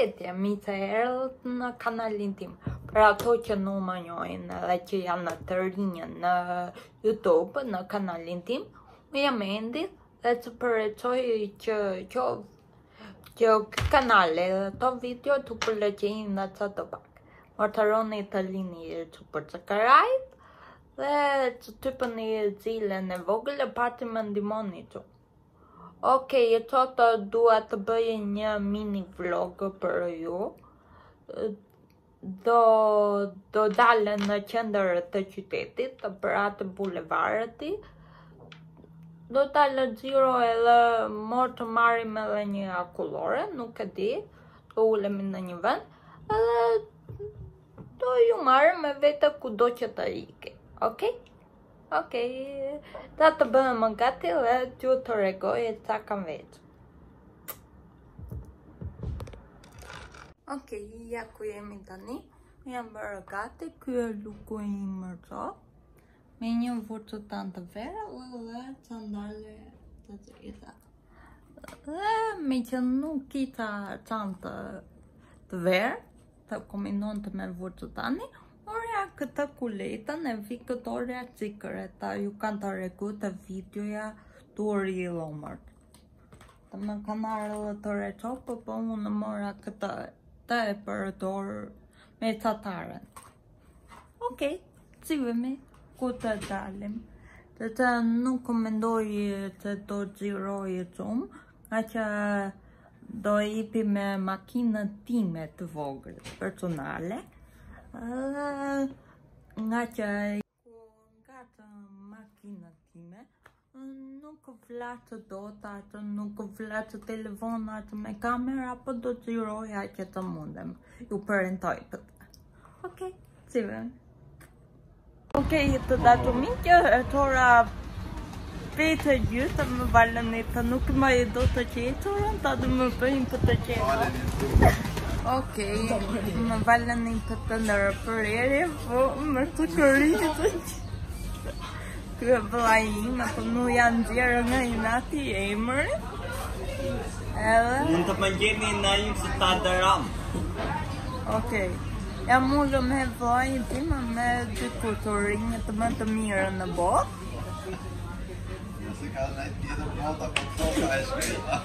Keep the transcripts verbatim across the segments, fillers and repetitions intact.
Përshëndetje, mitë e erdhët në kanalin tim. Për ato që nuk më njohin dhe që janë të rinj në YouTube, në kanalin tim, më jam Endi dhe të përrecoj që që që kanale dhe to video të përleqenjë në që të pak. Më të roni të lini që për të karajt dhe që të për një zile në vogël e pati më ndimoni që. Ok, e sot dua të bëj një mini vlog për ju. Do, do dalë në qendër të qytetit, për atë bulevardit. Do dalë xhiro edhe mor të marrim edhe një akullore, nuk e di. Do ulemi në një vend. Edhe do ju marrim me vete kudo që të iki. Ok? Ok, da të bëhem më gati dhe t'ju të regoj e ta kam veç. Ok, ja ku jemi tani, jam bërë gati, kjo e luku i mërzo, me një vurcëtan të vera dhe sandale të drita. Dhe me që nuk kita çantë të verë, të kombinonte të me vurcëtani, orja këta kuletën e vi këtë orja cikëreta, ju kanë të regu të videoja të ori i lomërt. Të më kanë arë dhe të reqopë, po unë mora këta të e përdorë me qataren. Ok, civemi, ku të dalim. Të të nuk komendoj që do gjiroj e qumë, nga që do ipi me makinën time të vogël, personale. Uh, nga që nga të makinat time nuk vlatë dot atë, nuk vlatë telefon atë me kamera, po do të gjiroja që të mundem. Ju përrentoj për të. Ok, si vëm. Ok, të datumi që e tora pete gjysë të më valën të nuk më e do të qeturën, ta dhe më bëjmë për të qeturën. Ok, më valën një të të nërë për ere, po më të këritë të që. Kërë bëla ime, po nuk janë gjerë nga i nati e mërë. Edhe... Mund të më gjemi në një që ta dëram. Ok, jam ullë me vojnë time me dy kulturinjë të më të mirë në botë. Nëse ka në tjetër bota, po të ka e shkreta.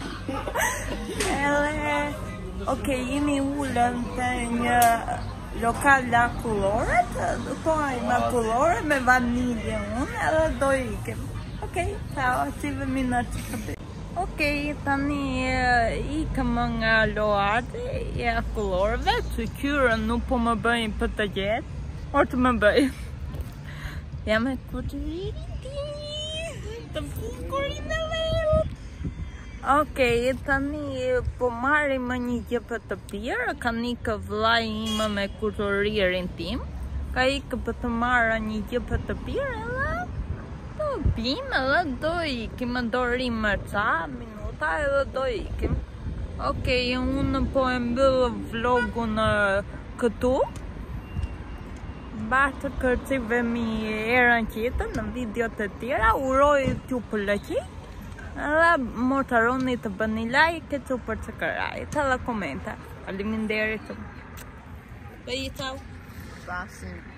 Edhe... Ok, jemi ullën të një lokal akullorët, po ajmë akullore me vanilje unë, edhe do ikim. Ok, ciao, si vëmi në që të bëjë. Ok, tani ikëm nga loartë e akullorëve, që kyrën nuk po më bëjnë për të gjetë, or të më bëjnë. Jam e kuqëritin, të fukurin e verët. Ok, tani po marrim një gjë për të pirë, ka nikë vllai im me kulturirin tim, ka ikë për të marrë një gjë për të pirë edhe do pim edhe do ikim, do rrim ca minuta edhe do ikim. Ok, unë po e mbyll vlogun këtu, bashkë kërcivemi erën tjetër në video të tjera, uroj t'ju pëlqej. Edhe mos të harroni të bëni like e të për të kërajt edhe komenta. Faleminderit. Bye, ciao. Basi.